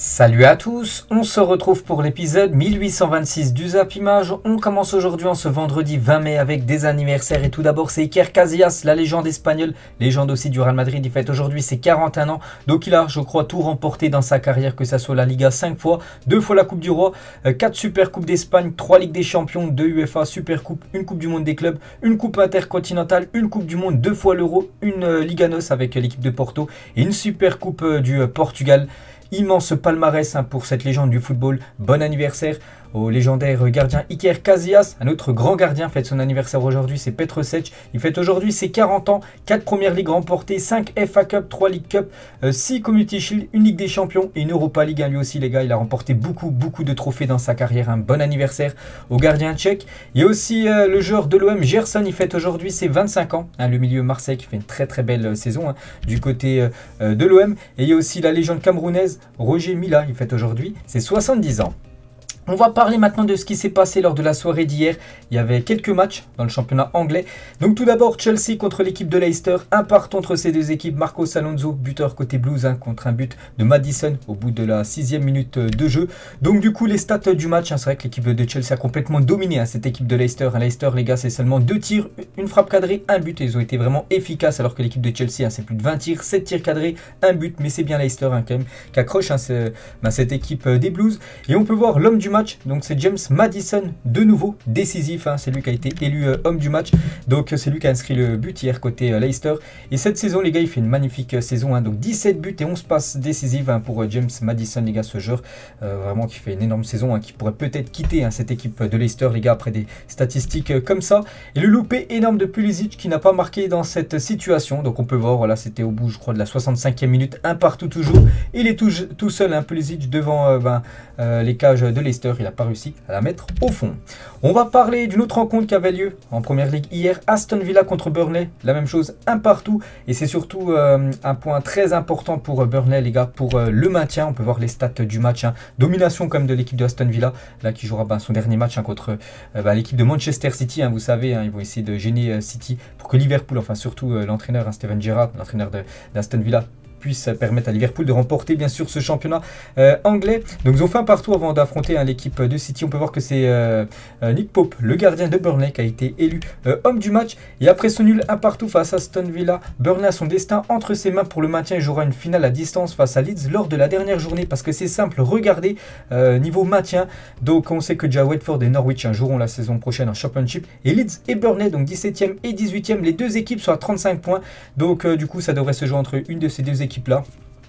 Salut à tous, on se retrouve pour l'épisode 1826 du Zap Image. On commence aujourd'hui en ce vendredi 20 mai avec des anniversaires. Et tout d'abord c'est Iker Casillas, la légende espagnole, légende aussi du Real Madrid. Il fête aujourd'hui ses 41 ans. Donc il a, je crois, tout remporté dans sa carrière, que ce soit la Liga 5 fois, 2 fois la Coupe du Roi, 4 Super Coupes d'Espagne, 3 Ligues des Champions, 2 UEFA Super Coupe, une Coupe du Monde des clubs, une Coupe intercontinentale, une Coupe du Monde, 2 fois l'Euro, une Liga NOS avec l'équipe de Porto et une Super Coupe du Portugal. Immense palmarès pour cette légende du football. Bon anniversaire au légendaire gardien Iker Casillas. Un autre grand gardien fête son anniversaire aujourd'hui, c'est Petr Cech. Il fête aujourd'hui ses 40 ans, 4 premières ligues remportées, 5 FA Cup, 3 League Cup, 6 Community Shield, une Ligue des Champions et une Europa League. Lui aussi les gars, il a remporté beaucoup de trophées dans sa carrière. Un bon anniversaire au gardien tchèque. Il y a aussi le joueur de l'OM, Gerson, il fête aujourd'hui ses 25 ans. Le milieu Marseille qui fait une très belle saison du côté de l'OM. Et il y a aussi la légende camerounaise, Roger Mila, il fête aujourd'hui ses 70 ans. On va parler maintenant de ce qui s'est passé lors de la soirée d'hier. Il y avait quelques matchs dans le championnat anglais. Donc tout d'abord Chelsea contre l'équipe de Leicester. Un partout entre ces deux équipes. Marcos Alonso, buteur côté Blues, contre un but de Maddison au bout de la 6e minute de jeu. Donc du coup les stats du match, c'est vrai que l'équipe de Chelsea a complètement dominé cette équipe de Leicester. Leicester les gars, c'est seulement 2 tirs, une frappe cadrée, un but. Ils ont été vraiment efficaces alors que l'équipe de Chelsea c'est plus de 20 tirs, 7 tirs cadrés, un but. Mais c'est bien Leicester quand même qui accroche cette équipe des Blues. Et on peut voir l'homme du match, donc c'est James Maddison, de nouveau décisif, c'est lui qui a été élu homme du match, donc c'est lui qui a inscrit le but hier côté Leicester. Et cette saison les gars, il fait une magnifique saison, donc 17 buts et 11 passes décisives pour James Maddison les gars, ce joueur vraiment qui fait une énorme saison, qui pourrait peut-être quitter cette équipe de Leicester les gars après des statistiques comme ça. Et le loupé énorme de Pulisic qui n'a pas marqué dans cette situation, donc on peut voir, voilà, c'était au bout je crois de la 65e minute, un partout toujours. Il est tout seul Pulisic devant les cages de Leicester. Il n'a pas réussi à la mettre au fond. On va parler d'une autre rencontre qui avait lieu en première ligue hier. Aston Villa contre Burnley. La même chose, un partout. Et c'est surtout un point très important pour Burnley, les gars, pour le maintien. On peut voir les stats du match. Domination comme de l'équipe de Aston Villa, là qui jouera son dernier match contre l'équipe de Manchester City. Vous savez, ils vont essayer de gêner City pour que Liverpool, enfin surtout l'entraîneur Steven Gerrard, l'entraîneur d'Aston Villa, puisse permettre à Liverpool de remporter bien sûr ce championnat anglais. Donc ils ont fait un partout avant d'affronter l'équipe de City. On peut voir que c'est Nick Pope, le gardien de Burnley, qui a été élu homme du match. Et après ce nul un partout face à Aston Villa, Burnley a son destin entre ses mains pour le maintien et jouera une finale à distance face à Leeds lors de la dernière journée, parce que c'est simple, regardez niveau maintien. Donc on sait que déjà Watford et Norwich joueront la saison prochaine en Championship, et Leeds et Burnley, donc 17e et 18e, les deux équipes sont à 35 points. Donc du coup ça devrait se jouer entre une de ces deux équipes là,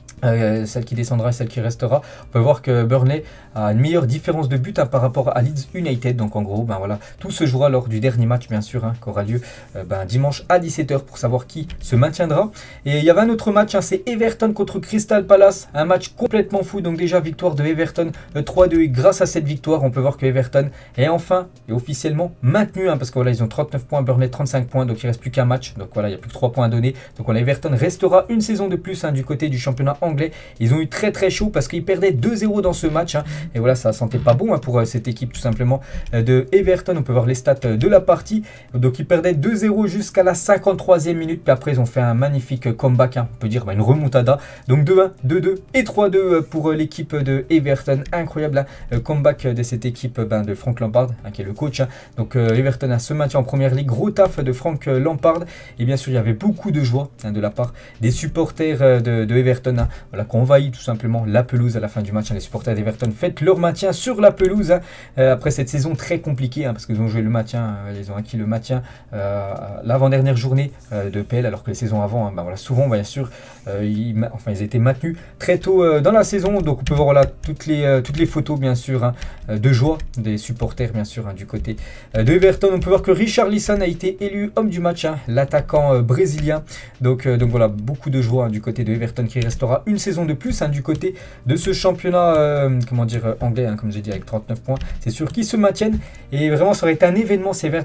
celle qui descendra et celle qui restera. On peut voir que Burnley a une meilleure différence de but par rapport à Leeds United. Donc en gros, voilà, tout se jouera lors du dernier match bien sûr, qui aura lieu dimanche à 17 h pour savoir qui se maintiendra. Et il y avait un autre match, c'est Everton contre Crystal Palace, un match complètement fou. Donc déjà victoire de Everton 3-2, et grâce à cette victoire on peut voir que Everton est enfin et officiellement maintenu, parce que voilà, ils ont 39 points, Burnley 35 points, donc il ne reste plus qu'un match. Donc voilà, il n'y a plus que 3 points à donner. Donc voilà, Everton restera une saison de plus du côté du championnat anglais. Ils ont eu très chaud parce qu'ils perdaient 2-0 dans ce match, et voilà, ça sentait pas bon pour cette équipe tout simplement de Everton. On peut voir les stats de la partie. Donc ils perdaient 2-0 jusqu'à la 53e minute, puis après ils ont fait un magnifique comeback, on peut dire une remontada. Donc 2-1, 2-2 et 3-2 pour l'équipe de Everton. Incroyable comeback de cette équipe de Frank Lampard, qui est le coach. Donc Everton a se maintient en première ligue, gros taf de Frank Lampard. Et bien sûr il y avait beaucoup de joie de la part des supporters de Everton, voilà, qui envahit tout simplement la pelouse à la fin du match. Les supporters d'Everton fêtent leur maintien sur la pelouse après cette saison très compliquée, parce qu'ils ont joué le maintien, ils ont acquis le maintien l'avant-dernière journée de PL, alors que les saisons avant, voilà, souvent bien sûr ils étaient maintenus très tôt dans la saison. Donc on peut voir voilà, toutes les photos bien sûr de joie des supporters bien sûr du côté de Everton. On peut voir que Richarlison a été élu homme du match, l'attaquant brésilien. Donc voilà, beaucoup de joie du côté de Everton, qui restera une saison de plus du côté de ce championnat anglais, comme j'ai dit, avec 39 points. C'est sûr qu'ils se maintiennent, et vraiment ça aurait été un événement si Everton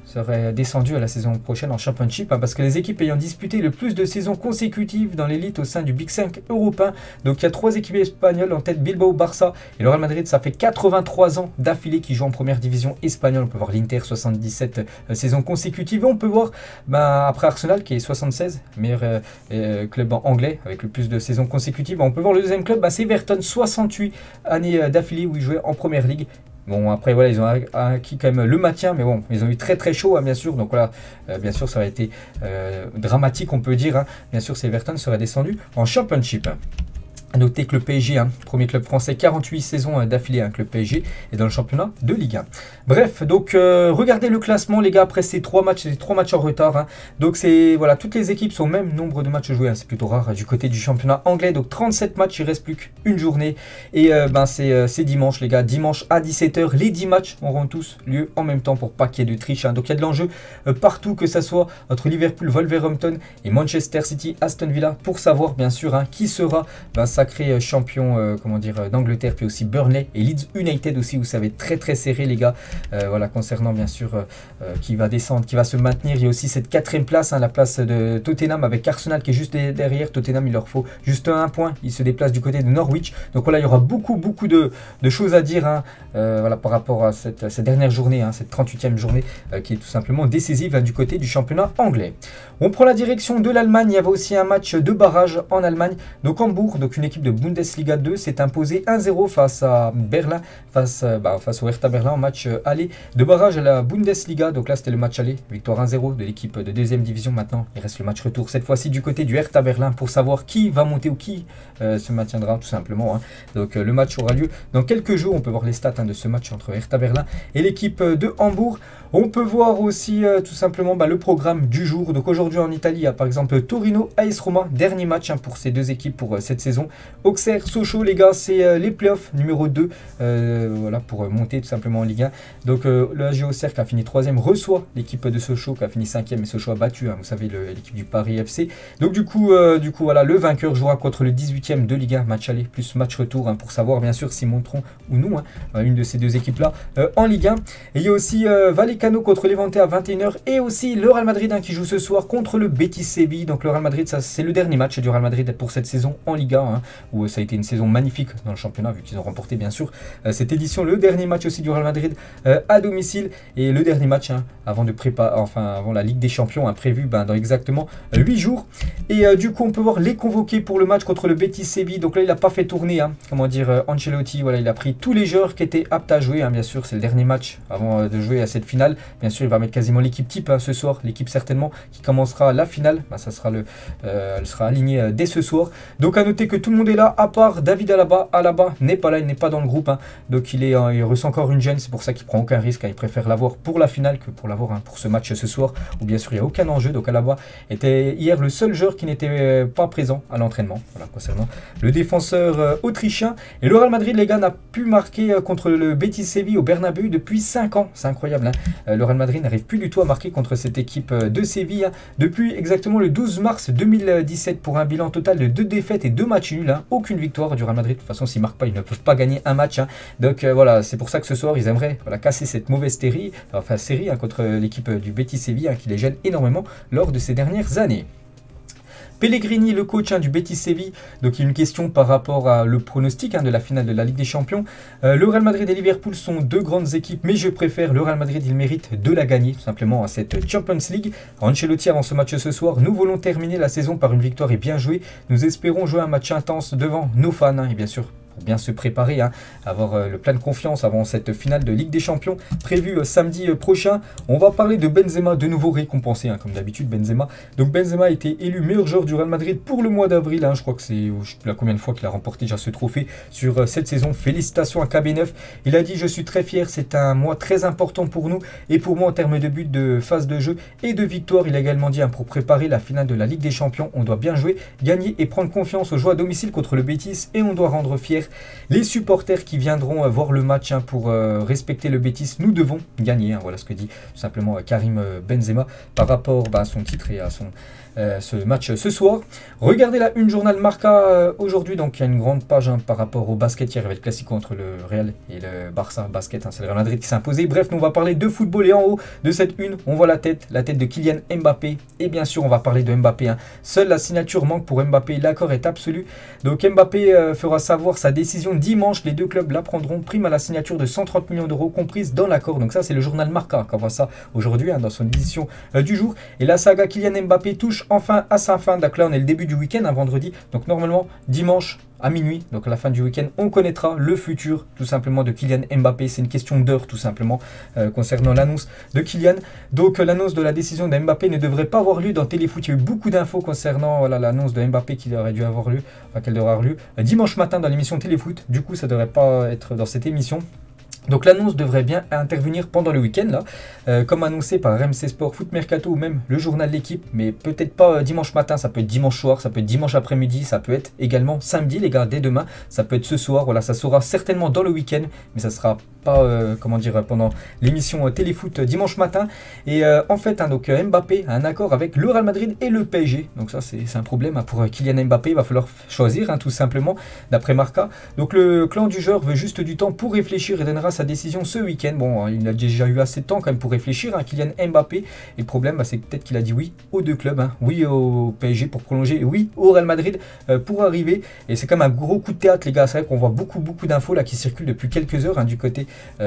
serait descendu à la saison prochaine en Championship, parce que les équipes ayant disputé le plus de saisons consécutives dans l'élite au sein du Big 5 européen, donc il y a 3 équipes espagnoles en tête, Bilbao, Barça et le Real Madrid. Ça fait 83 ans d'affilée qu'ils jouent en première division espagnole. On peut voir l'Inter 77 saisons consécutives, et on peut voir après Arsenal qui est 76, meilleur club anglais avec le plus de saisons consécutives. On peut voir le deuxième club, c'est Everton, 68 années d'affilée où ils jouaient en première ligue. Bon, après, voilà, ils ont acquis quand même le maintien, mais bon, ils ont eu très très chaud, bien sûr. Donc voilà, bien sûr, ça aurait été dramatique, on peut dire. Bien sûr, si Everton serait descendu en Championship. A noter que le PSG, premier club français, 48 saisons d'affilée, que le PSG est dans le championnat de Ligue 1. Bref, donc regardez le classement, les gars, après ces 3 matchs, en retard. Donc c'est voilà, toutes les équipes sont au même nombre de matchs joués, c'est plutôt rare du côté du championnat anglais. Donc 37 matchs, il ne reste plus qu'une journée. Et c'est dimanche, les gars, dimanche à 17 h. Les 10 matchs auront tous lieu en même temps pour pas qu'il y ait de triche. Donc il y a de l'enjeu partout, que ça soit entre Liverpool, Wolverhampton et Manchester City, Aston Villa, pour savoir bien sûr qui sera sacré champion d'Angleterre, puis aussi Burnley et Leeds United aussi, vous savez, très très serré, les gars. Voilà, concernant bien sûr qui va descendre, qui va se maintenir. Il y a aussi cette 4e place, la place de Tottenham avec Arsenal qui est juste derrière. Tottenham, il leur faut juste un point, ils se déplacent du côté de Norwich. Donc voilà, il y aura beaucoup de choses à dire voilà, par rapport à cette dernière journée, cette 38e journée qui est tout simplement décisive du côté du championnat anglais. On prend la direction de l'Allemagne. Il y avait aussi un match de barrage en Allemagne. Donc Hambourg, donc une équipe de Bundesliga 2, s'est imposée 1-0 face à Berlin, face au Hertha Berlin en match aller de barrage à la Bundesliga. Donc là, c'était le match aller, victoire 1-0 de l'équipe de 2e division. Maintenant, il reste le match retour, cette fois-ci du côté du Hertha Berlin, pour savoir qui va monter ou qui se maintiendra, tout simplement. Donc le match aura lieu dans quelques jours. On peut voir les stats de ce match entre Hertha Berlin et l'équipe de Hambourg. On peut voir aussi tout simplement le programme du jour. Donc aujourd'hui en Italie, il y a par exemple Torino, AS Roma, dernier match pour ces deux équipes pour cette saison. Auxerre, Sochaux, les gars, c'est les playoffs numéro 2, voilà, pour monter tout simplement en Ligue 1. Donc le AG Auxerre qui a fini 3e reçoit l'équipe de Sochaux qui a fini 5e, et Sochaux a battu, vous savez, l'équipe du Paris FC. Donc du coup voilà, le vainqueur jouera contre le 18e de Ligue 1, match aller plus match retour, pour savoir bien sûr s'ils monteront ou non une de ces deux équipes là en Ligue 1. Et il y a aussi Vallecano contre Levante à 21 h, et aussi le Real Madrid qui joue ce soir contre le Betis Séville. Donc le Real Madrid, ça c'est le dernier match du Real Madrid pour cette saison en Ligue 1, où ça a été une saison magnifique dans le championnat, vu qu'ils ont remporté bien sûr cette édition. Le dernier match aussi du Real Madrid à domicile, et le dernier match avant la Ligue des Champions, prévu dans exactement 8 jours. Et du coup on peut voir les convoqués pour le match contre le Betis Séville. Donc là il n'a pas fait tourner Ancelotti, voilà, il a pris tous les joueurs qui étaient aptes à jouer, bien sûr c'est le dernier match avant de jouer à cette finale. Bien sûr il va mettre quasiment l'équipe type ce soir, l'équipe certainement qui commencera la finale, ça sera elle sera alignée dès ce soir. Donc à noter que tout le monde est là à part David Alaba n'est pas là, il n'est pas dans le groupe, donc il ressent encore une gêne, c'est pour ça qu'il prend aucun risque, il préfère l'avoir pour la finale que pour l'avoir pour ce match ce soir, où bien sûr il n'y a aucun enjeu. Donc Alaba était hier le seul joueur qui n'était pas présent à l'entraînement, voilà, concernant le défenseur autrichien. Et le Real Madrid, les gars, n'a pu marquer contre le Betis Séville au Bernabéu depuis 5 ans, c'est incroyable. Le Real Madrid n'arrive plus du tout à marquer contre cette équipe de Séville depuis exactement le 12 mars 2017, pour un bilan total de 2 défaites et 2 matchs nuls, aucune victoire du Real Madrid. De toute façon, s'ils ne marquent pas, ils ne peuvent pas gagner un match. Donc voilà, c'est pour ça que ce soir, ils aimeraient casser cette mauvaise série contre l'équipe du Betis Séville, qui les gêne énormément lors de ces dernières années. Pellegrini, le coach du Betis Séville, donc il y a une question par rapport à le pronostic de la finale de la Ligue des Champions. Le Real Madrid et Liverpool sont 2 grandes équipes, mais je préfère le Real Madrid, il mérite de la gagner tout simplement à cette Champions League. Ancelotti, avant ce match ce soir, nous voulons terminer la saison par une victoire et bien jouer. Nous espérons jouer un match intense devant nos fans, et bien sûr pour bien se préparer, avoir le plein de confiance avant cette finale de Ligue des Champions prévue samedi prochain. On va parler de Benzema, de nouveau récompensé, comme d'habitude Benzema. Donc Benzema a été élu meilleur joueur du Real Madrid pour le mois d'avril, je crois que c'est, je ne sais plus combien de fois qu'il a remporté déjà ce trophée sur cette saison. Félicitations à KB9, il a dit: je suis très fier, c'est un mois très important pour nous et pour moi en termes de buts, de phase de jeu et de victoire. Il a également dit pour préparer la finale de la Ligue des Champions, on doit bien jouer, gagner et prendre confiance. On joue à domicile contre le Betis et on doit rendre fier les supporters qui viendront voir le match pour respecter le Betis. Nous devons gagner, voilà ce que dit tout simplement Karim Benzema par rapport à son titre et à ce match ce soir. Regardez la une journal Marca aujourd'hui, donc il y a une grande page par rapport au basket. Il y avait le classico entre le Real et le Barça basket, c'est le Real Madrid qui s'est imposé. Bref, nous on va parler de football et en haut de cette une, on voit la tête de Kylian Mbappé. Et bien sûr, on va parler de Mbappé. Seule la signature manque pour Mbappé, l'accord est absolu. Donc Mbappé fera savoir sa décision dimanche. Les deux clubs la prendront. Prime à la signature de 130 millions d'euros comprise dans l'accord. Donc ça, c'est le journal Marca qui envoie ça aujourd'hui dans son édition du jour. Et la saga Kylian Mbappé touche enfin à sa fin. Donc là, on est le début du week-end, vendredi. Donc normalement, dimanche à minuit, donc à la fin du week-end, on connaîtra le futur tout simplement de Kylian Mbappé. C'est une question d'heure tout simplement concernant l'annonce de Kylian. Donc l'annonce de la décision de Mbappé ne devrait pas avoir lieu dans Téléfoot. Il y a eu beaucoup d'infos concernant l'annonce de Mbappé qui aurait dû avoir lieu, qu'elle devrait avoir lieu dimanche matin dans l'émission Téléfoot. Du coup, ça ne devrait pas être dans cette émission. Donc l'annonce devrait bien intervenir pendant le week-end là, comme annoncé par RMC Sport, Foot Mercato ou même le journal L'équipe, mais peut-être pas dimanche matin, ça peut être dimanche soir, ça peut être dimanche après-midi, ça peut être également samedi les gars, dès demain, ça peut être ce soir, voilà, ça sera certainement dans le week-end, mais ça sera pas comment dire pendant l'émission Téléfoot dimanche matin. Et en fait donc Mbappé a un accord avec le Real Madrid et le PSG, donc ça c'est un problème pour Kylian Mbappé, il va falloir choisir tout simplement d'après Marca. Donc le clan du joueur veut juste du temps pour réfléchir et donnera sa décision ce week-end. Bon, il a déjà eu assez de temps quand même pour réfléchir, Kylian Mbappé. Et le problème, c'est peut-être qu'il a dit oui aux deux clubs, oui au PSG pour prolonger, et oui au Real Madrid pour arriver. Et c'est quand même un gros coup de théâtre, les gars. C'est vrai qu'on voit beaucoup d'infos là qui circulent depuis quelques heures du côté,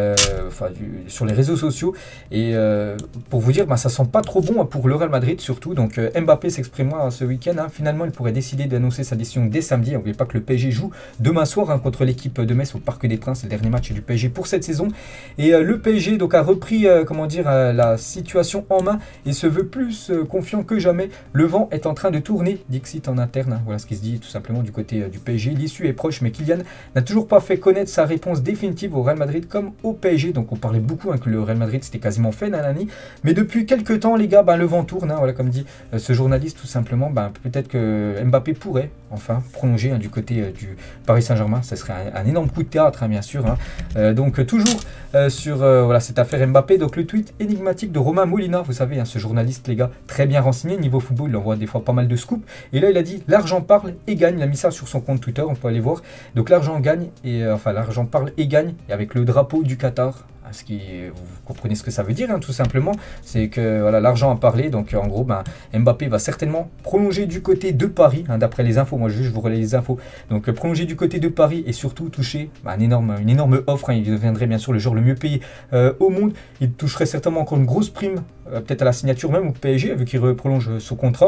sur les réseaux sociaux. Et pour vous dire, ça sent pas trop bon pour le Real Madrid surtout. Donc Mbappé s'exprimera ce week-end. Finalement, il pourrait décider d'annoncer sa décision dès samedi. N'oubliez pas que le PSG joue demain soir contre l'équipe de Metz au Parc des Princes. C'est le dernier match du PSG pour cette saison. Et le PSG donc a repris comment dire la situation en main et se veut plus confiant que jamais. Le vent est en train de tourner, Dixit en interne. Voilà ce qui se dit tout simplement du côté du PSG. L'issue est proche, mais Kylian n'a toujours pas fait connaître sa réponse définitive au Real Madrid comme au PSG. Donc on parlait beaucoup que le Real Madrid c'était quasiment fait, nanani. Mais depuis quelques temps, les gars, le vent tourne. Voilà comme dit ce journaliste tout simplement. Peut-être que Mbappé pourrait enfin prolonger du côté du Paris Saint-Germain. Ça serait un énorme coup de théâtre, bien sûr. Donc toujours sur voilà, cette affaire Mbappé. Donc le tweet énigmatique de Romain Molina, vous savez, ce journaliste, les gars, très bien renseigné niveau football, il envoie des fois pas mal de scoops. Et là, il a dit l'argent parle et gagne. Il a mis ça sur son compte Twitter, on peut aller voir. Donc l'argent gagne, et l'argent parle et gagne, et avec le drapeau du Qatar. Vous comprenez ce que ça veut dire, tout simplement. C'est que voilà, l'argent a parlé. Donc en gros, Mbappé va certainement prolonger du côté de Paris, d'après les infos. Moi, je vous relais les infos. Donc prolonger du côté de Paris et surtout toucher une énorme offre. Il deviendrait bien sûr le joueur le mieux payé au monde. Il toucherait certainement encore une grosse prime, peut-être à la signature même au PSG, vu qu'il prolonge son contrat.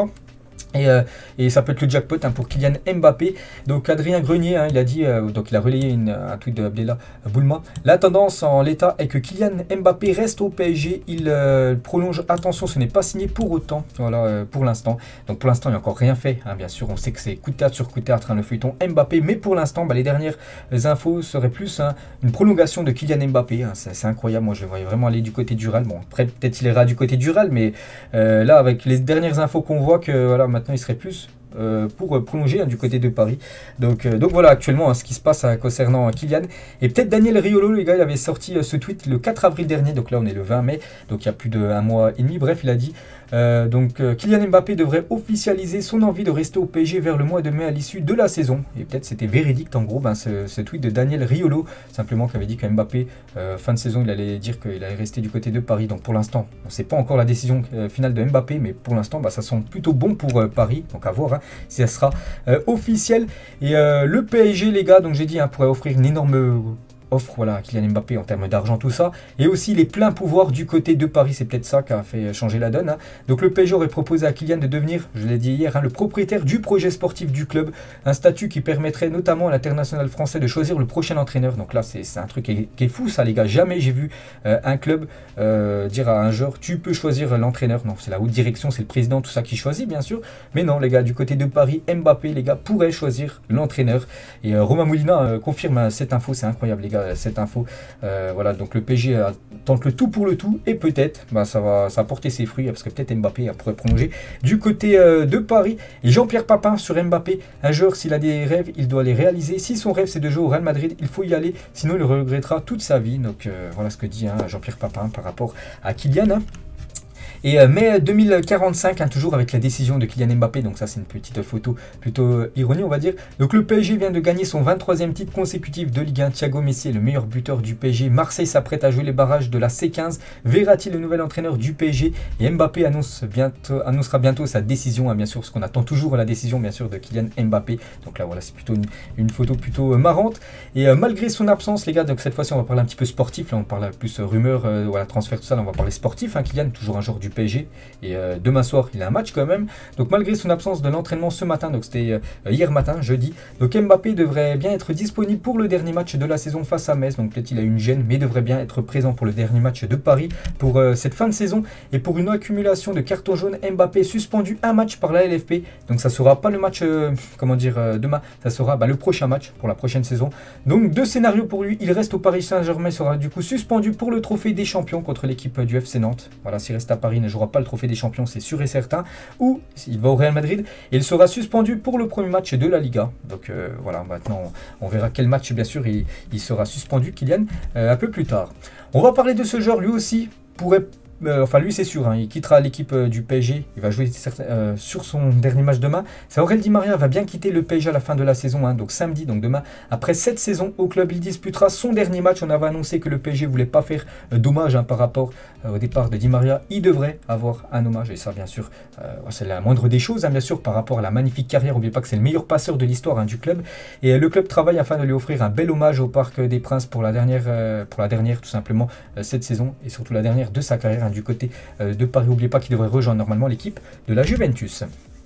Et ça peut être le jackpot pour Kylian Mbappé. Donc Adrien Grenier, il a dit, donc il a relayé un tweet de Abdellah Boulma. La tendance en l'état est que Kylian Mbappé reste au PSG. Il prolonge. Attention, ce n'est pas signé pour autant. Voilà pour l'instant. Donc pour l'instant, il n'y a encore rien fait. Bien sûr, on sait que c'est coup de théâtre sur coup de théâtre, le feuilleton Mbappé. Mais pour l'instant, les dernières infos seraient plus une prolongation de Kylian Mbappé. C'est incroyable. Moi, je le voyais vraiment aller du côté du Real. Bon, après, peut-être il ira du côté du Real, mais là, avec les dernières infos qu'on voit, que voilà, maintenant il serait plus pour prolonger du côté de Paris. Donc voilà actuellement ce qui se passe concernant Kylian. Et peut-être Daniel Riolo, les gars, il avait sorti ce tweet le 4 avril dernier. Donc là on est le 20 mai, donc il y a plus d'un mois et demi. Bref, il a dit Kylian Mbappé devrait officialiser son envie de rester au PSG vers le mois de mai à l'issue de la saison. Et peut-être c'était véridique en gros ce tweet de Daniel Riolo, simplement qui avait dit que Mbappé fin de saison il allait dire qu'il allait rester du côté de Paris. Donc pour l'instant on ne sait pas encore la décision finale de Mbappé, mais pour l'instant ça semble plutôt bon pour Paris. Donc à voir si ça sera officiel. Et le PSG, les gars, donc j'ai dit pourrait offrir une énorme offre, voilà, Kylian Mbappé en termes d'argent, tout ça, et aussi les pleins pouvoirs du côté de Paris. C'est peut-être ça qui a fait changer la donne. Donc le PSG aurait proposé à Kylian de devenir, je l'ai dit hier, le propriétaire du projet sportif du club, un statut qui permettrait notamment à l'international français de choisir le prochain entraîneur. Donc là c'est un truc qui est fou ça, les gars. Jamais j'ai vu un club dire à un joueur tu peux choisir l'entraîneur. Non, c'est la haute direction, c'est le président, tout ça qui choisit bien sûr, mais non les gars, du côté de Paris, Mbappé, les gars, pourrait choisir l'entraîneur. Et Romain Molina confirme cette info. C'est incroyable les gars, cette info. Voilà, donc le PSG tente le tout pour le tout, et peut-être ça va porter ses fruits, parce que peut-être Mbappé pourrait prolonger du côté de Paris. Et Jean-Pierre Papin sur Mbappé: un joueur, s'il a des rêves, il doit les réaliser. Si son rêve c'est de jouer au Real Madrid, il faut y aller, sinon il le regrettera toute sa vie. Donc voilà ce que dit Jean-Pierre Papin par rapport à Kylian. Et mai 2045, hein, toujours avec la décision de Kylian Mbappé, donc ça c'est une petite photo plutôt ironie on va dire. Donc le PSG vient de gagner son 23e titre consécutif de Ligue 1. Thiago Messi est le meilleur buteur du PSG. Marseille s'apprête à jouer les barrages de la C15. Verratti le nouvel entraîneur du PSG. Et Mbappé annoncera bientôt sa décision, hein, bien sûr, parce qu'on attend toujours la décision bien sûr de Kylian Mbappé. Donc là voilà, c'est plutôt une photo plutôt marrante. Et malgré son absence les gars, donc cette fois-ci on va parler un petit peu sportif, là on parle plus rumeur, voilà, transfert tout ça, là, on va parler sportif, hein, Kylian, toujours un joueur du PSG. Et demain soir il a un match quand même. Donc malgré son absence de l'entraînement ce matin, donc c'était hier matin, jeudi, donc Mbappé devrait bien être disponible pour le dernier match de la saison face à Metz. Donc peut-être il a une gêne, mais devrait bien être présent pour le dernier match de Paris pour cette fin de saison. Et pour une accumulation de cartons jaunes, Mbappé suspendu un match par la LFP. Donc ça sera pas le match, demain, ça sera le prochain match pour la prochaine saison. Donc deux scénarios pour lui, il reste au Paris Saint-Germain, sera du coup suspendu pour le trophée des champions contre l'équipe du FC Nantes. Voilà, s'il reste à Paris, il ne jouera pas le trophée des champions, c'est sûr et certain. Ou s'il va au Real Madrid, il sera suspendu pour le premier match de la Liga. Donc voilà, maintenant on verra quel match bien sûr il sera suspendu, Kylian, un peu plus tard. On va parler de ce joueur, lui aussi pourrait... lui c'est sûr, hein, il quittera l'équipe du PSG, il va jouer sur son dernier match demain. C'est Aurel Di Maria va bien quitter le PSG à la fin de la saison, hein, donc samedi, donc demain. Après 7 saisons au club, il disputera son dernier match. On avait annoncé que le PSG ne voulait pas faire d'hommage, hein, par rapport au départ de Di Maria. Il devrait avoir un hommage, et ça bien sûr, c'est la moindre des choses, hein, bien sûr, par rapport à la magnifique carrière. N'oubliez pas que c'est le meilleur passeur de l'histoire, hein, du club. Et le club travaille afin de lui offrir un bel hommage au Parc des Princes pour la dernière tout simplement, cette saison, et surtout la dernière de sa carrière, du côté de Paris. N'oubliez pas qu'il devrait rejoindre normalement l'équipe de la Juventus.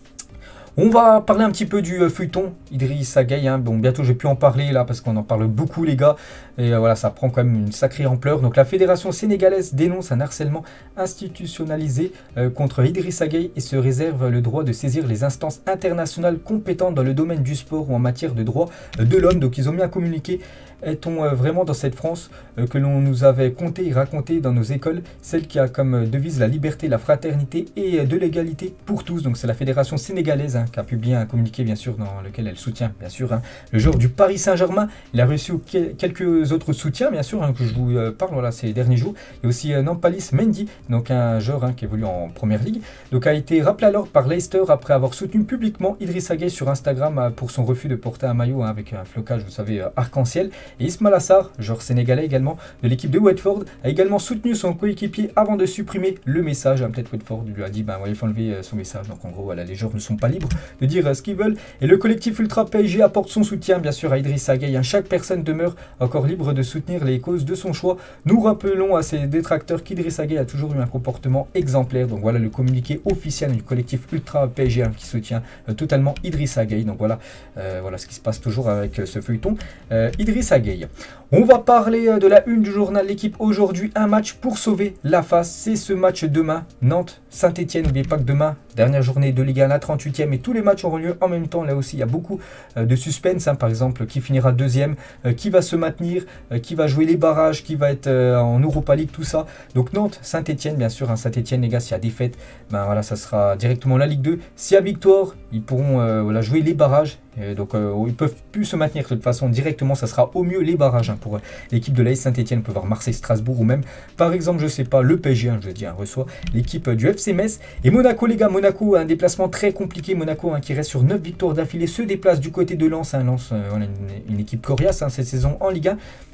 On va parler un petit peu du feuilleton Idrissa Gueye, hein. Bon, bientôt je vais plus en parler là parce qu'on en parle beaucoup les gars. Et voilà, ça prend quand même une sacrée ampleur. Donc la fédération sénégalaise dénonce un harcèlement institutionnalisé contre Idrissa Gueye et se réserve le droit de saisir les instances internationales compétentes dans le domaine du sport ou en matière de droits de l'homme. Donc ils ont bien communiqué. Est-on vraiment dans cette France que l'on nous avait conté et raconté dans nos écoles, celle qui a comme devise la liberté, la fraternité et de l'égalité pour tous. Donc c'est la fédération sénégalaise, hein, qui a publié un communiqué bien sûr dans lequel elle soutient bien sûr, hein, le joueur du Paris Saint-Germain. Il a reçu quelques autres soutiens bien sûr, hein, que je vous parle voilà, ces derniers jours. Il y a aussi Nampalis Mendy, donc un joueur, hein, qui évolue en première ligue, donc a été rappelé alors par Leicester après avoir soutenu publiquement Idrissa Gueye sur Instagram pour son refus de porter un maillot, hein, avec un flocage, vous savez, arc-en-ciel. Et Ismaïla Sarr, joueur sénégalais également de l'équipe de Watford, a également soutenu son coéquipier avant de supprimer le message. Peut-être Watford lui a dit il faut enlever son message. Donc en gros voilà, les joueurs ne sont pas libres de dire ce qu'ils veulent. Et le collectif Ultra PSG apporte son soutien bien sûr à Idrissa Gueye. Chaque personne demeure encore libre de soutenir les causes de son choix. Nous rappelons à ses détracteurs qu'Idrissa Gueye a toujours eu un comportement exemplaire. Donc voilà le communiqué officiel du collectif Ultra PSG, qui soutient totalement Idrissa Gueye. Donc voilà, voilà ce qui se passe toujours avec ce feuilleton Idrissa Gueye. On va parler de la une du journal L'équipe aujourd'hui. Un match pour sauver la face. C'est ce match demain. Nantes-Saint-Etienne. N'oubliez pas que demain, dernière journée de Ligue 1, la 38e. Et tous les matchs auront lieu en même temps. Là aussi, il y a beaucoup de suspense. Par exemple, qui finira deuxième, qui va se maintenir, qui va jouer les barrages, qui va être en Europa League, tout ça. Donc Nantes-Saint-Etienne, bien sûr. Saint-Etienne, les gars, s'il y a défaite, voilà, ça sera directement la Ligue 2. S'il y a victoire, ils pourront voilà, jouer les barrages. Donc ils peuvent plus se maintenir de toute façon directement, ça sera au mieux les barrages, pour l'équipe de l'AS Saint-Etienne. On peut voir Marseille, Strasbourg ou même par exemple je sais pas le PSG, je dis, reçoit l'équipe du FC Metz. Et Monaco les gars, Monaco un déplacement très compliqué. Monaco qui reste sur 9 victoires d'affilée, se déplace du côté de Lens. Lens voilà, une équipe coriace cette saison en Ligue 1.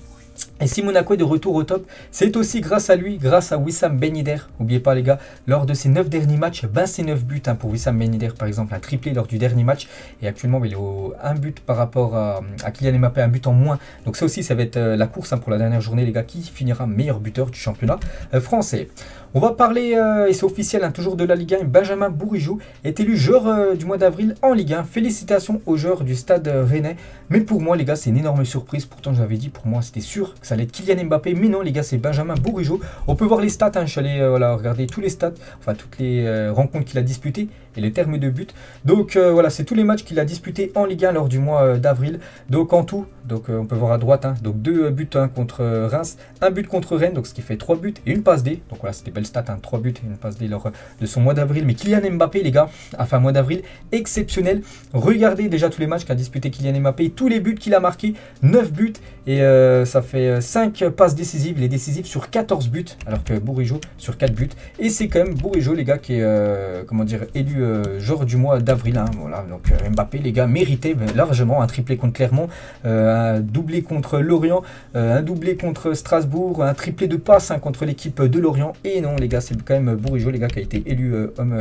Et si Monaco est de retour au top, c'est aussi grâce à lui, grâce à Wissam Ben Yedder. N'oubliez pas les gars, lors de ses 9 derniers matchs, c'est 9 buts, pour Wissam Ben Yedder par exemple, un triplé lors du dernier match. Et actuellement il est au 1 but par rapport à Kylian Mbappé, un but en moins. Donc ça aussi ça va être la course pour la dernière journée les gars, qui finira meilleur buteur du championnat français. On va parler, et c'est officiel, toujours de la Ligue 1, Benjamin Bourigeaud est élu joueur du mois d'avril en Ligue 1. Félicitations aux joueurs du Stade Rennais. Mais pour moi les gars c'est une énorme surprise. Pourtant j'avais dit, pour moi c'était sûr que ça allait être Kylian Mbappé. Mais non les gars, c'est Benjamin Bourigeaud. On peut voir les stats, je suis allé regarder tous les stats, enfin toutes les rencontres qu'il a disputées. et les termes de but. Donc voilà, c'est tous les matchs qu'il a disputés en Ligue 1 lors du mois d'avril. Donc en tout, on peut voir à droite, hein, donc 2 buts contre Reims, 1 but contre Rennes, donc ce qui fait 3 buts et une passe D. Donc voilà, c'était belle stat, hein, 3 buts et une passe D lors de son mois d'avril. Mais Kylian Mbappé, les gars, a fait un mois d'avril exceptionnel. Regardez déjà tous les matchs qu'a disputé Kylian Mbappé, tous les buts qu'il a marqués, 9 buts et ça fait 5 passes décisives. Il est décisif sur 14 buts, alors que Bourigeaud sur 4 buts. Et c'est quand même Bourigeaud, les gars, qui est comment dire, élu joueur du mois d'avril. Hein, voilà, donc Mbappé, les gars, méritait largement un triplé contre Clermont, un doublé contre Lorient, un doublé contre Strasbourg, un triplé de passe, hein, contre l'équipe de Lorient. Et non, les gars, c'est quand même Bourigeaud, les gars, qui a été élu homme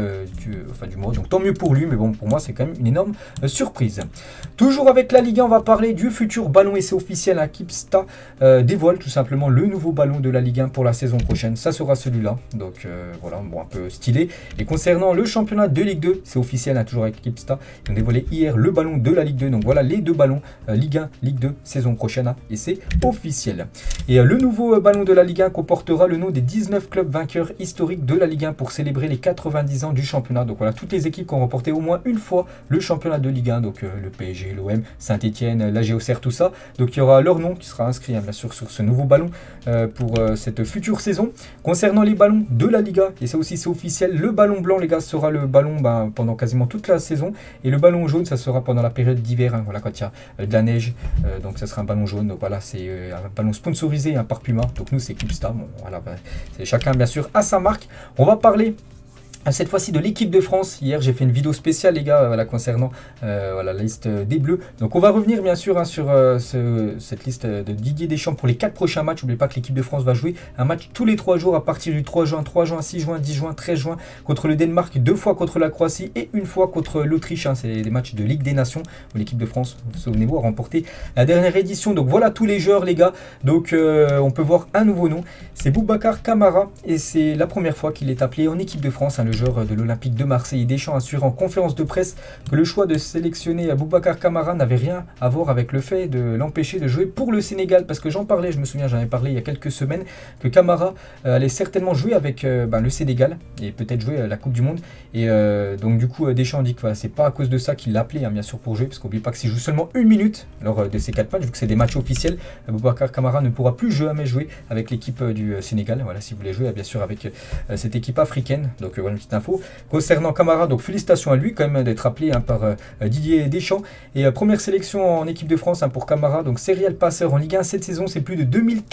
du mois. Donc tant mieux pour lui, mais bon, pour moi, c'est quand même une énorme surprise. Toujours avec la Ligue 1, on va parler du futur ballon, et c'est officiel, hein, Kipsta dévoile tout simplement le nouveau ballon de la Ligue 1 pour la saison prochaine. Ça sera celui-là, donc voilà, bon, un peu stylé. Et concernant le championnat de Ligue 2, c'est officiel, hein, toujours avec Kipsta, ils ont dévoilé hier le ballon de la Ligue 2. Donc voilà les deux ballons, Ligue 1, Ligue 2, saison prochaine, hein, et c'est officiel. Et le nouveau ballon de la Ligue 1 comportera le nom des 19 clubs vainqueurs historiques de la Ligue 1 pour célébrer les 90 ans du championnat. Donc voilà, toutes les équipes qui ont remporté au moins une fois le championnat de Ligue 1, donc le PSG, l'OM, Saint-Etienne, la GOCR, tout ça. Donc il y aura leur nom qui sera inscrit, hein, bien sûr, sur ce nouveau ballon pour cette future saison. Concernant les ballons de la Liga, et ça aussi c'est officiel, le ballon blanc, les gars, sera le ballon pendant quasiment toute la saison, et le ballon jaune, ça sera pendant la période d'hiver, hein, voilà, quand il y a de la neige, donc ça sera un ballon jaune. Donc voilà, c'est un ballon sponsorisé, hein, par Puma, donc nous c'est Kipsta. Bon, voilà, chacun bien sûr à sa marque. On va parler cette fois-ci de l'équipe de France. Hier j'ai fait une vidéo spéciale, les gars, voilà, concernant voilà, la liste des Bleus. Donc on va revenir bien sûr, hein, sur cette liste de Didier Deschamps pour les 4 prochains matchs. N'oubliez pas que l'équipe de France va jouer un match tous les 3 jours à partir du 3 juin, 6 juin, 10 juin, 13 juin contre le Danemark, 2 fois contre la Croatie et 1 fois contre l'Autriche, hein. C'est des matchs de Ligue des Nations où l'équipe de France, souvenez-vous, a remporté la dernière édition. Donc voilà tous les joueurs, les gars. Donc on peut voir un nouveau nom, c'est Boubacar Kamara, et c'est la première fois qu'il est appelé en équipe de France, hein, le joueur de l'Olympique de Marseille. Deschamps assure en conférence de presse que le choix de sélectionner Boubacar Kamara n'avait rien à voir avec le fait de l'empêcher de jouer pour le Sénégal, parce que j'en parlais, je me souviens, j'en avais parlé il y a quelques semaines, que Kamara allait certainement jouer avec le Sénégal et peut-être jouer la Coupe du Monde. Et donc du coup Deschamps dit que voilà, c'est pas à cause de ça qu'il l'a appelé, hein, bien sûr, pour jouer, parce qu'oubliez pas que s'il joue seulement 1 minute lors de ces 4 matchs, vu que c'est des matchs officiels, Boubacar Kamara ne pourra plus jamais jouer avec l'équipe du Sénégal. Voilà, si vous voulez jouer bien sûr avec cette équipe africaine. Donc voilà une petite info concernant Kamara. Donc félicitations à lui quand même d'être appelé, hein, par Didier Deschamps. Et première sélection en équipe de France, hein, pour Kamara. Donc serial passeur en Ligue 1 cette saison, c'est plus de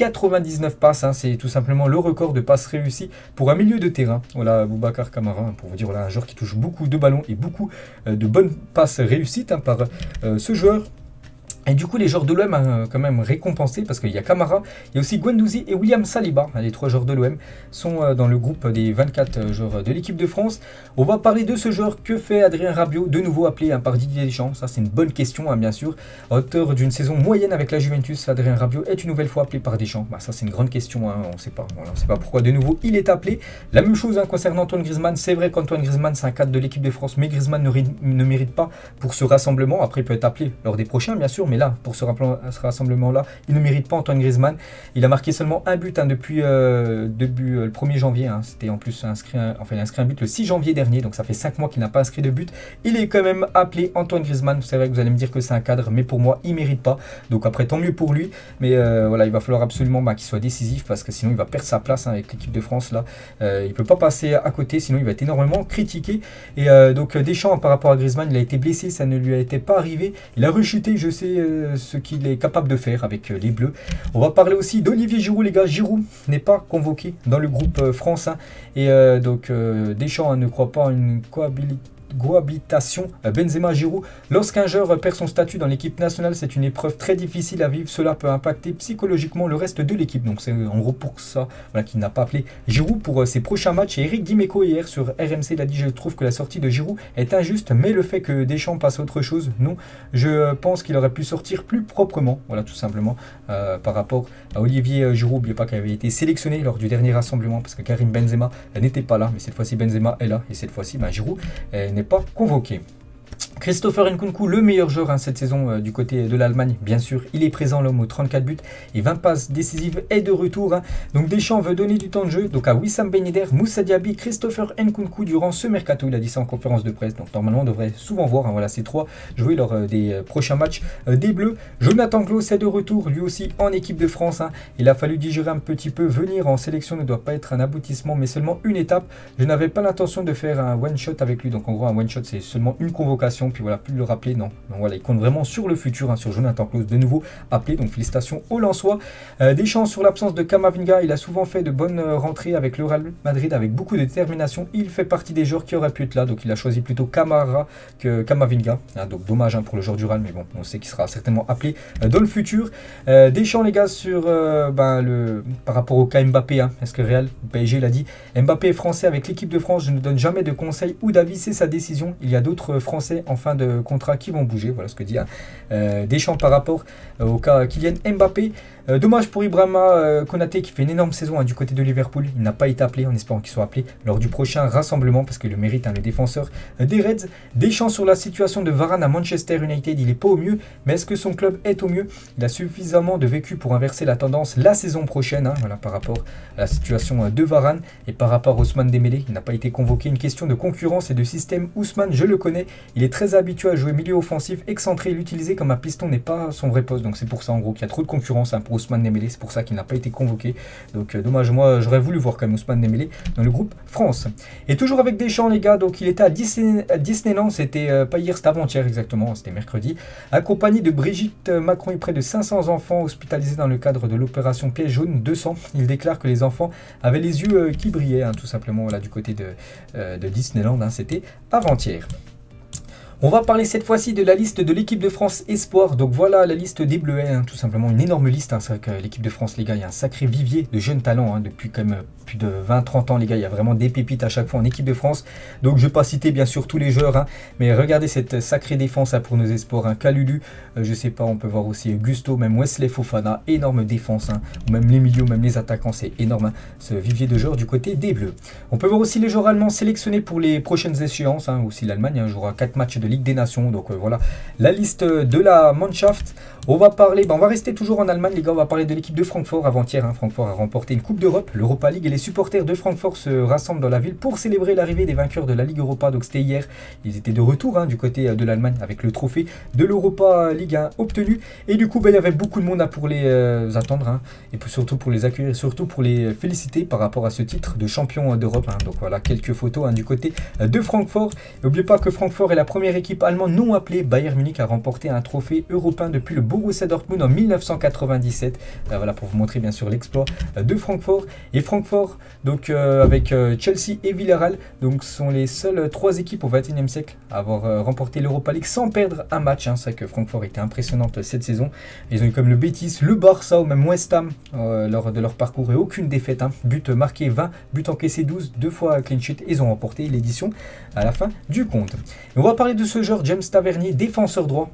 2099 passes, hein. C'est tout simplement le record de passes réussies pour un milieu de terrain. Voilà Boubacar Kamara, hein, pour vous dire, voilà un joueur qui touche beaucoup de ballons et beaucoup de bonnes passes réussies, hein, par ce joueur. Et du coup, les joueurs de l'OM ont quand même récompensé, parce qu'il y a Kamara, il y a aussi Guendouzi et William Saliba. Les 3 joueurs de l'OM sont dans le groupe des 24 joueurs de l'équipe de France. On va parler de ce joueur. Que fait Adrien Rabiot, de nouveau appelé, hein, par Didier Deschamps? Ça, c'est une bonne question, hein, bien sûr. Auteur d'une saison moyenne avec la Juventus, Adrien Rabiot est une nouvelle fois appelé par Deschamps. Ça, c'est une grande question, hein, on ne sait pas. Voilà, on ne sait pas pourquoi de nouveau il est appelé. La même chose, hein, concernant Antoine Griezmann. C'est vrai qu'Antoine Griezmann, c'est un cadre de l'équipe de France, mais Griezmann ne mérite pas pour ce rassemblement. Après, il peut être appelé lors des prochains, bien sûr, mais là, pour ce rassemblement-là, il ne mérite pas, Antoine Griezmann. Il a marqué seulement un but, hein, depuis le 1er janvier. Hein. C'était en plus inscrit, enfin, il a inscrit un but le 6 janvier dernier, donc ça fait 5 mois qu'il n'a pas inscrit de but. Il est quand même appelé Antoine Griezmann. C'est vrai que vous allez me dire que c'est un cadre, mais pour moi, il ne mérite pas. Donc après, tant mieux pour lui. Mais voilà, il va falloir absolument, qu'il soit décisif, parce que sinon, il va perdre sa place, hein, avec l'équipe de France. Là, il ne peut pas passer à côté, sinon il va être énormément critiqué. Et donc Deschamps, par rapport à Griezmann, il a été blessé, ça ne lui a été pas arrivé. Il a rechuté, je sais ce qu'il est capable de faire avec les Bleus. On va parler aussi d'Olivier Giroud, les gars. Giroud n'est pas convoqué dans le groupe France, hein. Et donc Deschamps, hein, ne croit pas à une cohabitation Benzema-Giroud. Lorsqu'un joueur perd son statut dans l'équipe nationale, c'est une épreuve très difficile à vivre. Cela peut impacter psychologiquement le reste de l'équipe. Donc c'est en gros pour ça, voilà, qu'il n'a pas appelé Giroud pour ses prochains matchs. Et Eric Dimeco hier sur RMC, il a dit: je trouve que la sortie de Giroud est injuste, mais le fait que Deschamps passe à autre chose, non. Je pense qu'il aurait pu sortir plus proprement. Voilà, tout simplement, par rapport à Olivier Giroud. N'oubliez pas qu'il avait été sélectionné lors du dernier rassemblement, parce que Karim Benzema n'était pas là, mais cette fois-ci Benzema est là, et cette fois-ci Giroud n'est pas convoqué. Christopher Nkunku, le meilleur joueur cette saison du côté de l'Allemagne, bien sûr, il est présent, l'homme aux 34 buts et 20 passes décisives est de retour. Donc Deschamps veut donner du temps de jeu donc à Wissam Ben Yedder, Moussa Diaby, Christopher Nkunku durant ce mercato. Il a dit ça en conférence de presse, donc normalement on devrait souvent voir voilà, ces trois jouer lors des prochains matchs des Bleus. Jonathan Klaus est de retour, lui aussi en équipe de France. Il a fallu digérer un petit peu, venir en sélection ne doit pas être un aboutissement mais seulement une étape. Je n'avais pas l'intention de faire un one-shot avec lui, donc en gros un one-shot c'est seulement une convocation. Puis voilà, plus le rappeler, non. Donc voilà, il compte vraiment sur le futur, sur Jonathan Klaus, de nouveau appelé. Donc félicitations aux Lensois. Deschamps sur l'absence de Camavinga, il a souvent fait de bonnes rentrées avec le Real Madrid, avec beaucoup de détermination. Il fait partie des joueurs qui auraient pu être là, donc il a choisi plutôt Camara que Camavinga. Donc dommage pour le joueur du Real, mais bon, on sait qu'il sera certainement appelé dans le futur. Deschamps, les gars, sur par rapport au cas Mbappé, est-ce que Real ou PSG, il a dit Mbappé est français avec l'équipe de France, je ne donne jamais de conseils ou d'avis, c'est sa décision. Il y a d'autres Français en fin de contrat qui vont bouger, voilà ce que dit Deschamps par rapport au cas Kylian Mbappé. Dommage pour Ibrahima Konaté qui fait une énorme saison du côté de Liverpool. Il n'a pas été appelé, en espérant qu'il soit appelé lors du prochain rassemblement parce que le mérite le défenseur des Reds. Deschamps sur la situation de Varane à Manchester United, il n'est pas au mieux, mais est-ce que son club est au mieux? Il a suffisamment de vécu pour inverser la tendance la saison prochaine, voilà, par rapport à la situation de Varane et par rapport à Ousmane Dembélé. Il n'a pas été convoqué, une question de concurrence et de système. Ousmane, je le connais, il est très habitué à jouer milieu offensif, excentré, l'utiliser comme un piston n'est pas son vrai poste, donc c'est pour ça en gros qu'il y a trop de concurrence pour Ousmane Dembélé, c'est pour ça qu'il n'a pas été convoqué. Donc dommage, moi j'aurais voulu voir quand même Ousmane Dembélé dans le groupe France. Et toujours avec Deschamps les gars, donc il était à Disneyland, c'était pas hier, c'était avant-hier exactement, c'était mercredi, accompagné de Brigitte Macron et près de 500 enfants hospitalisés dans le cadre de l'opération Piège jaune, 200. Il déclare que les enfants avaient les yeux qui brillaient, tout simplement là du côté de Disneyland, c'était avant-hier. On va parler cette fois-ci de la liste de l'équipe de France Espoir. Donc voilà la liste des Bleuets, tout simplement une énorme liste. C'est vrai que l'équipe de France, les gars, il y a un sacré vivier de jeunes talents depuis quand même plus de 20-30 ans, les gars. Il y a vraiment des pépites à chaque fois en équipe de France. Donc je ne vais pas citer bien sûr tous les joueurs, mais regardez cette sacrée défense pour nos Espoirs. Kalulu, je sais pas, on peut voir aussi Gusto, même Wesley Fofana, énorme défense. Ou même les milieux, même les attaquants, c'est énorme ce vivier de joueurs du côté des Bleus. On peut voir aussi les joueurs allemands sélectionnés pour les prochaines échéances. Aussi l'Allemagne jouera 4 matchs de Ligue des Nations, donc voilà la liste de la Mannschaft. On va parler, on va rester toujours en Allemagne les gars, on va parler de l'équipe de Francfort. Avant-hier, Francfort a remporté une Coupe d'Europe, l'Europa League, et les supporters de Francfort se rassemblent dans la ville pour célébrer l'arrivée des vainqueurs de la Ligue Europa. Donc c'était hier, ils étaient de retour du côté de l'Allemagne avec le trophée de l'Europa League obtenu, et du coup il y avait beaucoup de monde pour les attendre, et puis surtout pour les accueillir, surtout pour les féliciter par rapport à ce titre de champion d'Europe. Donc voilà quelques photos du côté de Francfort. N'oubliez pas que Francfort est la première équipe allemande non appelée Bayern Munich à remporter un trophée européen depuis le Borussia Dortmund en 1997. Voilà pour vous montrer bien sûr l'exploit de Francfort. Et Francfort, donc avec Chelsea et Villarreal, donc sont les seules 3 équipes au XXIe siècle à avoir remporté l'Europa League sans perdre un match. C'est vrai que Francfort était impressionnante cette saison. Ils ont eu comme le Betis, le Barça ou même West Ham lors de leur parcours et aucune défaite. But marqué 20, but encaissé 12, 2 fois clean sheet. Ils ont remporté l'édition à la fin du compte. Et on va parler de ce joueur James Tavernier, défenseur droit,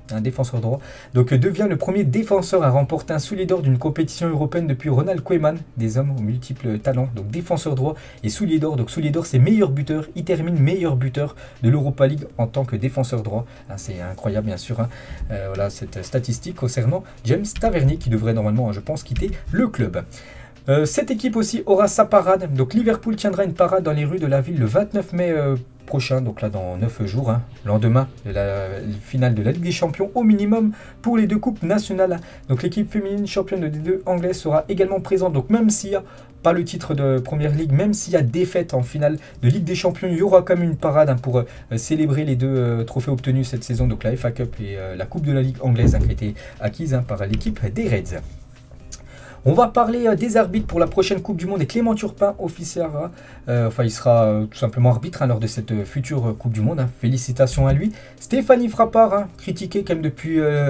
donc devient le premier défenseur à remporter un soulier d'or d'une compétition européenne depuis Ronald Koeman, des hommes aux multiples talents. Donc défenseur droit et soulier d'or. Donc soulier d'or c'est meilleur buteur, il termine meilleur buteur de l'Europa League en tant que défenseur droit. C'est incroyable bien sûr. Voilà cette statistique concernant James Tavernier qui devrait normalement, je pense, quitter le club. Cette équipe aussi aura sa parade. Donc Liverpool tiendra une parade dans les rues de la ville le 29 mai prochain, donc là dans 9 jours, lendemain de la finale de la Ligue des Champions au minimum pour les 2 coupes nationales. Donc l'équipe féminine championne de D2 anglaise sera également présente, donc même s'il n'y a pas le titre de Première Ligue, même s'il y a défaite en finale de Ligue des Champions, il y aura quand même une parade pour célébrer les 2 trophées obtenus cette saison, donc la FA Cup et la Coupe de la Ligue anglaise qui a été acquise par l'équipe des Reds. On va parler des arbitres pour la prochaine Coupe du Monde et Clément Turpin officiera, il sera tout simplement arbitre lors de cette future Coupe du Monde. Félicitations à lui. Stéphanie Frappard, critiquée quand même depuis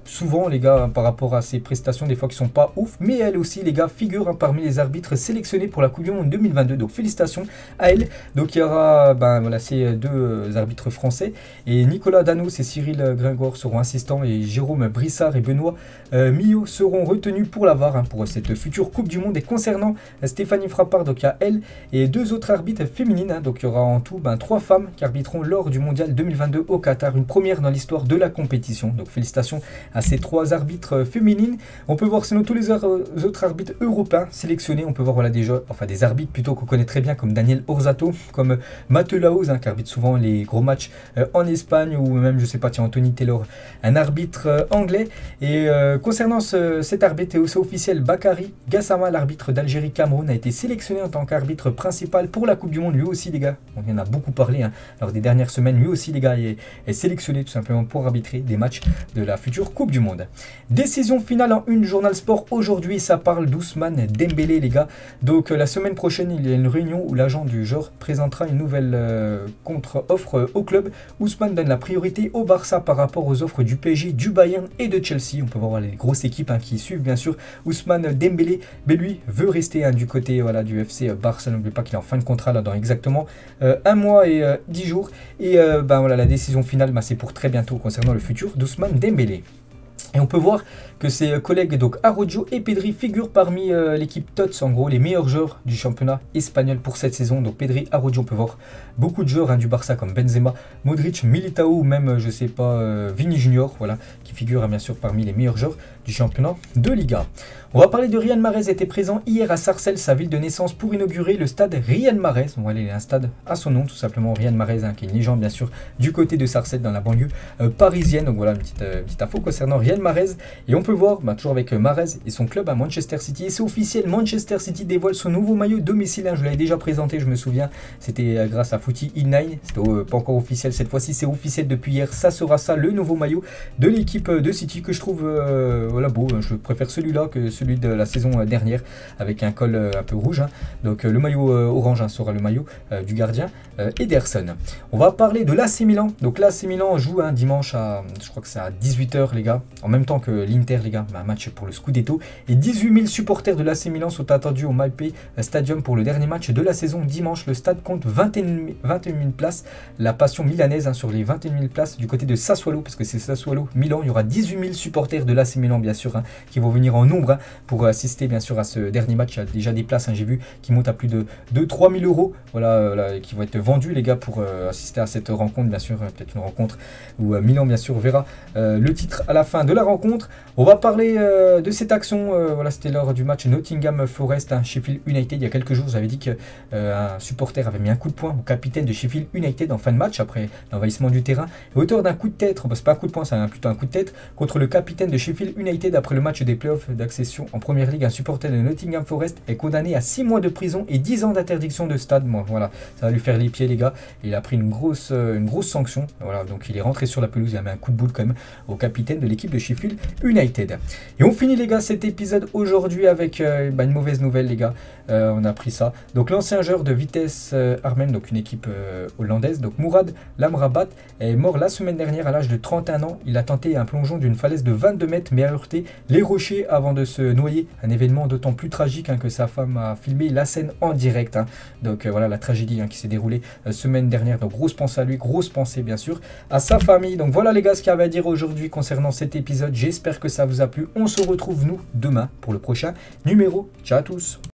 souvent les gars par rapport à ses prestations des fois qui sont pas ouf, mais elle aussi les gars figure parmi les arbitres sélectionnés pour la Coupe du Monde 2022, donc félicitations à elle. Donc il y aura voilà, ces deux arbitres français, et Nicolas Danos et Cyril Gringoire seront assistants, et Jérôme Brissard et Benoît Millot seront retenus pour la VAR pour cette future Coupe du Monde. Et concernant Stéphanie Frappard, donc il y a elle et deux autres arbitres féminines, donc il y aura en tout 3 femmes qui arbitreront lors du Mondial 2022 au Qatar, une première dans l'histoire de la compétition. Donc félicitations à ces 3 arbitres féminines. On peut voir sinon tous les autres arbitres européens sélectionnés. On peut voir voilà, des arbitres plutôt qu'on connaît très bien, comme Daniel Orsato, comme Matteo Lahoz, qui arbitre souvent les gros matchs en Espagne, ou même je sais pas, tiens, Anthony Taylor, un arbitre anglais. Et concernant cet arbitre, c'est officiel, Bakary Gassama, l'arbitre d'Algérie-Cameroun, a été sélectionné en tant qu'arbitre principal pour la Coupe du Monde. Lui aussi les gars, on en a beaucoup parlé lors des dernières semaines, lui aussi les gars est sélectionné tout simplement pour arbitrer des matchs de la future Coupe du Monde. Décision finale en une, Journal Sport aujourd'hui, ça parle d'Ousmane Dembélé les gars. Donc la semaine prochaine il y a une réunion où l'agent du joueur présentera une nouvelle contre-offre au club. Ousmane donne la priorité au Barça par rapport aux offres du PSG, du Bayern et de Chelsea. On peut voir les grosses équipes qui suivent bien sûr Ousmane Dembélé, mais lui veut rester du côté voilà, du FC Barça. N'oubliez pas qu'il est en fin de contrat là, dans exactement 1 mois et 10 jours. Et voilà, la décision finale c'est pour très bientôt concernant le futur d'Ousmane Dembélé. Et on peut voir que ses collègues donc Araujo et Pedri figurent parmi l'équipe TOTS, en gros les meilleurs joueurs du championnat espagnol pour cette saison. Donc Pedri, Araujo, on peut voir beaucoup de joueurs du Barça comme Benzema, Modric, Militao ou même je sais pas Vini Junior, voilà, qui figurent bien sûr parmi les meilleurs joueurs du championnat de Liga. On va parler de Riyad Mahrez, était présent hier à Sarcelles, sa ville de naissance, pour inaugurer le stade Riyad Mahrez. Bon, il y a un stade à son nom, tout simplement, Riyad Mahrez, qui est une légende bien sûr du côté de Sarcelles dans la banlieue parisienne. Donc voilà une petite info concernant Riyad Mahrez. Et on peut voir toujours avec Mahrez et son club à Manchester City. Et c'est officiel, Manchester City dévoile son nouveau maillot domicile. Je l'avais déjà présenté, je me souviens, c'était grâce à Footy In9. C'était pas encore officiel cette fois-ci, c'est officiel depuis hier. Ça sera ça, le nouveau maillot de l'équipe de City, que je trouve voilà, beau. Je préfère celui-là que celui de la saison dernière avec un col un peu rouge. Donc le maillot orange sera le maillot du gardien Ederson. On va parler de l'AC Milan. Donc l'AC Milan joue dimanche à, je crois que c'est à 18 h les gars, en même temps que l'Inter les gars, un match pour le Scudetto. Et 18 000 supporters de l'AC Milan sont attendus au Malpé Stadium pour le dernier match de la saison dimanche. Le stade compte 21 000 places. La passion milanaise sur les 21 000 places du côté de Sassuolo, parce que c'est Sassuolo Milan. Il y aura 18 000 supporters de l'AC Milan bien sûr qui vont venir en nombre pour assister bien sûr à ce dernier match. Il y a déjà des places, j'ai vu, qui montent à plus de 3 000 €, voilà, qui vont être vendus les gars pour assister à cette rencontre bien sûr, peut-être une rencontre où Milan bien sûr verra le titre à la fin de la rencontre. On va parler de cette action, voilà, c'était lors du match Nottingham Forest Sheffield United il y a quelques jours. J'avais dit qu'un supporter avait mis un coup de poing au capitaine de Sheffield United en fin de match après l'envahissement du terrain, et auteur d'un coup de tête, c'est pas un coup de poing, c'est plutôt un coup de tête contre le capitaine de Sheffield United après le match des playoffs d'accession en première ligue. Un supporter de Nottingham Forest est condamné à 6 mois de prison et 10 ans d'interdiction de stade. Bon, voilà, ça va lui faire les pieds les gars. Il a pris une grosse sanction. Voilà, donc il est rentré sur la pelouse, il a mis un coup de boule quand même au capitaine de l'équipe de Sheffield United. Et on finit les gars cet épisode aujourd'hui avec une mauvaise nouvelle les gars. On a appris ça. Donc l'ancien joueur de Vitesse Arnhem, donc une équipe hollandaise, donc Mourad Lamrabat, est mort la semaine dernière à l'âge de 31 ans. Il a tenté un plongeon d'une falaise de 22 mètres mais a heurté les rochers avant de se noyer. Un événement d'autant plus tragique que sa femme a filmé la scène en direct. Donc voilà la tragédie qui s'est déroulée semaine dernière. Donc grosse pensée à lui, grosse pensée bien sûr à sa famille. Donc voilà les gars ce qu'il y avait à dire aujourd'hui concernant cet épisode. J'espère que ça vous a plu. On se retrouve nous demain pour le prochain numéro. Ciao à tous.